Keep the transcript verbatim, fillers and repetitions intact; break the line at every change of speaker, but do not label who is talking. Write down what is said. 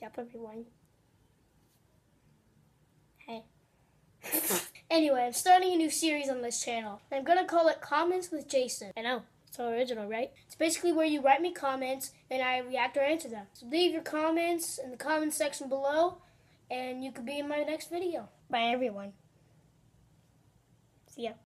up, everyone. Hey. Anyway, I'm starting a new series on this channel. I'm gonna call it Comments with Jason. I know, it's so original, right? It's basically where you write me comments and I react or answer them. So leave your comments in the comments section below and you could be in my next video. Bye, everyone. See ya.